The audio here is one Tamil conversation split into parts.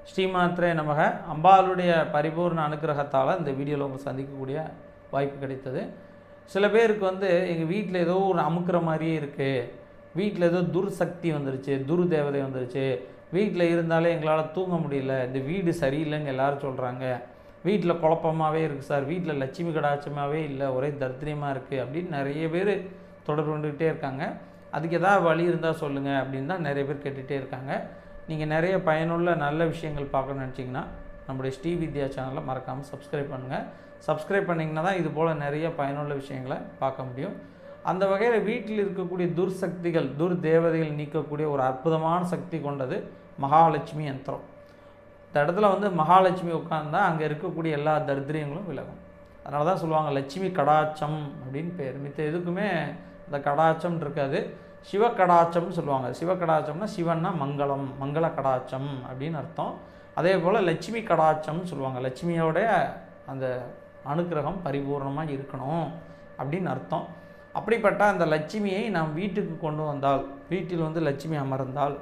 ஸ்ரீமாத்ரே நமக. அம்பாளுடைய பரிபூர்ண அனுக்கிரகத்தால் இந்த வீடியோவில் உங்களுக்கு சந்திக்கக்கூடிய வாய்ப்பு கிடைத்தது. சில பேருக்கு எங்கள் வீட்டில் ஏதோ ஒரு அமுக்கிற மாதிரியே இருக்குது, வீட்டில் ஏதோ துர்சக்தி வந்துருச்சு, துர் தேவதை வந்துருச்சு, வீட்டில் இருந்தாலே எங்களால் தூங்க முடியல, இந்த வீடு சரியில்லைன்னு எல்லோரும் சொல்கிறாங்க, வீட்டில் குழப்பமாகவே இருக்குது சார், வீட்டில் லட்சுமி கடாட்சமாகவே இல்லை, ஒரே தரித்திரியமாக இருக்குது அப்படின்னு நிறைய பேர் தொடர்பு கொண்டுக்கிட்டே இருக்காங்க. அதுக்கு எதாவது வழி இருந்தால் சொல்லுங்கள் அப்படின்னு தான் நிறைய பேர் கேட்டுகிட்டே இருக்காங்க. நீங்கள் நிறைய பயனுள்ள நல்ல விஷயங்கள் பார்க்கணுன்னு நினச்சிங்கன்னா நம்முடைய ஸ்ரீ வித்யா சேனலை மறக்காமல் சப்ஸ்கிரைப் பண்ணுங்கள். சப்ஸ்கிரைப் பண்ணிங்கன்னா தான் இது போல் நிறைய பயனுள்ள விஷயங்களை பார்க்க முடியும். அந்த வகையில் வீட்டில் இருக்கக்கூடிய துர்சக்திகள், துர் தேவதைகள் நீக்கக்கூடிய ஒரு அற்புதமான சக்தி கொண்டது மகாலட்சுமி யந்திரம். இந்த இடத்துல மகாலட்சுமி உட்கார்ந்தா அங்கே இருக்கக்கூடிய எல்லா தரித்திரியங்களும் விலகும். அதனால தான் சொல்லுவாங்க லட்சுமி கடாட்சம் அப்படின்னு பேர். மித்த எதுக்குமே இந்த கடாட்சம் இருக்காது, சிவ கடாட்சம்னு சொல்லுவாங்க. சிவ கடாட்சம்னா சிவன்னா மங்களம், மங்கள கடாட்சம் அப்படின்னு அர்த்தம். அதே போல் லட்சுமி கடாட்சம்னு சொல்லுவாங்க, லட்சுமியோடைய அந்த அனுக்கிரகம் பரிபூர்ணமாக இருக்கணும் அப்படின்னு அர்த்தம். அப்படிப்பட்ட அந்த லட்சுமியை நாம் வீட்டுக்கு கொண்டு வந்தால், வீட்டில் லட்சுமி அமர்ந்தால்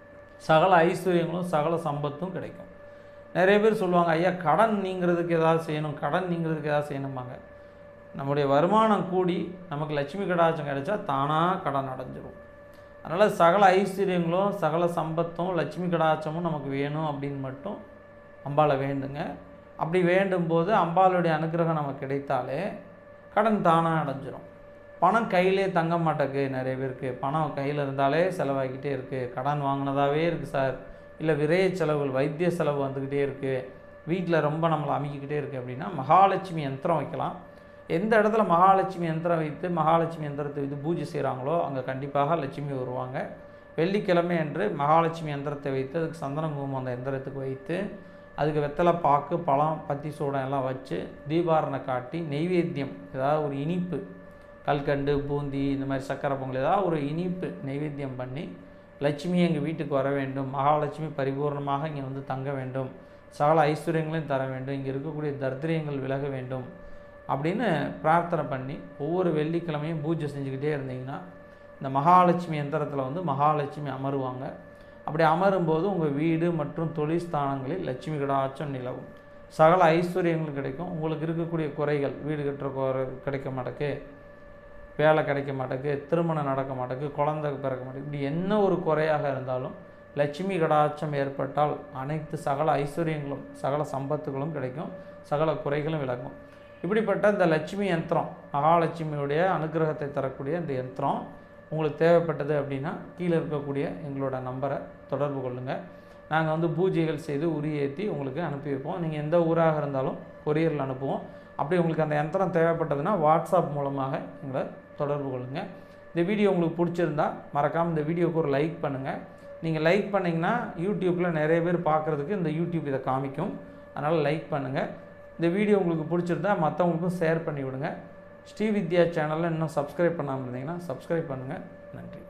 சகல ஐஸ்வர்யங்களும் சகல சம்பத்தும் கிடைக்கும். நிறைய பேர் சொல்லுவாங்க, ஐயா கடன் நீங்கிறதுக்கு ஏதாவது செய்யணும், கடன் நீங்கிறதுக்கு ஏதாவது செய்யணும்பாங்க. நம்முடைய வருமானம் கூடி நமக்கு லட்சுமி கடாட்சம் கிடைச்சா தானாக கடன் அடைஞ்சிரும். அதனால் சகல ஐஸ்வர்யங்களும் சகல சம்பத்தும் லட்சுமி கடாட்சமும் நமக்கு வேணும் அப்படின்னு மட்டும் அம்பாளை வேண்டுங்க. அப்படி வேண்டும்போது அம்பாளுடைய அனுக்கிரகம் நமக்கு கிடைத்தாலே கடன் தானாக அடைஞ்சிரும். பணம் கையிலே தங்க மாட்டேக்கு. நிறைய பேருக்கு பணம் கையில் இருந்தாலே செலவாகிக்கிட்டே இருக்குது, கடன் வாங்கினதாகவே இருக்குது சார், இல்லை விரைய செலவுகள் வைத்திய செலவு வந்துக்கிட்டே இருக்குது, வீட்டில் ரொம்ப நம்மளை அமைக்கிக்கிட்டே இருக்குது அப்படின்னா மகாலட்சுமி யந்திரம் வைக்கலாம். எந்த இடத்துல மகாலட்சுமி யந்திரம் வைத்து மகாலட்சுமி யந்திரத்தை வைத்து பூஜை செய்கிறாங்களோ அங்கே கண்டிப்பாக லட்சுமி வருவாங்க. வெள்ளிக்கிழமை அன்று மகாலட்சுமி யந்திரத்தை வைத்து அதுக்கு சந்தன குங்குமம் அந்த யந்திரத்துக்கு வைத்து அதுக்கு வெத்தலை பாக்கு பழம் பத்தி சூடம் எல்லாம் வச்சு தீபாரணை காட்டி நெய்வேத்தியம் ஏதாவது ஒரு இனிப்பு, கல்கண்டு பூந்தி இந்த மாதிரி சக்கரை பொங்கல் ஏதாவது ஒரு இனிப்பு நெய்வேத்தியம் பண்ணி லட்சுமி எங்கள் வீட்டுக்கு வர வேண்டும், மகாலட்சுமி பரிபூர்ணமாக இங்கே தங்க வேண்டும், சகல ஐஸ்வர்யங்களையும் தர வேண்டும், இங்கே இருக்கக்கூடிய தரித்திரியங்கள் விலக வேண்டும் அப்படின்னு பிரார்த்தனை பண்ணி ஒவ்வொரு வெள்ளிக்கிழமையும் பூஜை செஞ்சுக்கிட்டே இருந்தீங்கன்னா இந்த மகாலட்சுமி யந்திரத்தில் மகாலட்சுமி அமருவாங்க. அப்படி அமரும்போது உங்கள் வீடு மற்றும் தொழில் ஸ்தானங்களில் லட்சுமி கடாட்சம் நிலவும், சகல ஐஸ்வர்யங்கள் கிடைக்கும். உங்களுக்கு இருக்கக்கூடிய குறைகள், வீடு கட்டுற குறை கிடைக்க மாட்டேக்கு, வேலை கிடைக்க மாட்டேக்கு, திருமணம் நடக்க மாட்டேக்கு, குழந்தை பிறக்க மாட்டேக்கு, இப்படி என்ன ஒரு குறையாக இருந்தாலும் லட்சுமி கடாட்சம் ஏற்பட்டால் அனைத்து சகல ஐஸ்வர்யங்களும் சகல சம்பத்துகளும் கிடைக்கும், சகல குறைகளும் விலகும். இப்படிப்பட்ட இந்த லட்சுமி யந்திரம், மகாலட்சுமியுடைய அனுகிரகத்தை தரக்கூடிய இந்த யந்திரம் உங்களுக்கு தேவைப்பட்டது அப்படின்னா கீழே இருக்கக்கூடிய எங்களோட நம்பரை தொடர்பு கொள்ளுங்கள். நாங்கள் பூஜைகள் செய்து உரியேற்றி உங்களுக்கு அனுப்பி வைப்போம். நீங்கள் எந்த ஊராக இருந்தாலும் கொரியரில் அனுப்புவோம். அப்படி உங்களுக்கு அந்த யந்திரம் தேவைப்பட்டதுன்னா வாட்ஸ்அப் மூலமாக எங்களை தொடர்பு கொள்ளுங்கள். இந்த வீடியோ உங்களுக்கு பிடிச்சிருந்தா மறக்காமல் இந்த வீடியோவுக்கு ஒரு லைக் பண்ணுங்கள். நீங்கள் லைக் பண்ணிங்கன்னா யூடியூப்பில் நிறைய பேர் பார்க்குறதுக்கு இந்த யூடியூப் இதை காமிக்கும். அதனால் லைக் பண்ணுங்கள். இந்த வீடியோ உங்களுக்கு பிடிச்சிருந்தா மற்றவங்களுக்கும் ஷேர் பண்ணி விடுங்க. ஸ்ரீ வித்யா சேனலில் இன்னும் சப்ஸ்கிரைப் பண்ணாமல் இருந்தீங்கன்னா சப்ஸ்கிரைப் பண்ணுங்கள். நன்றி.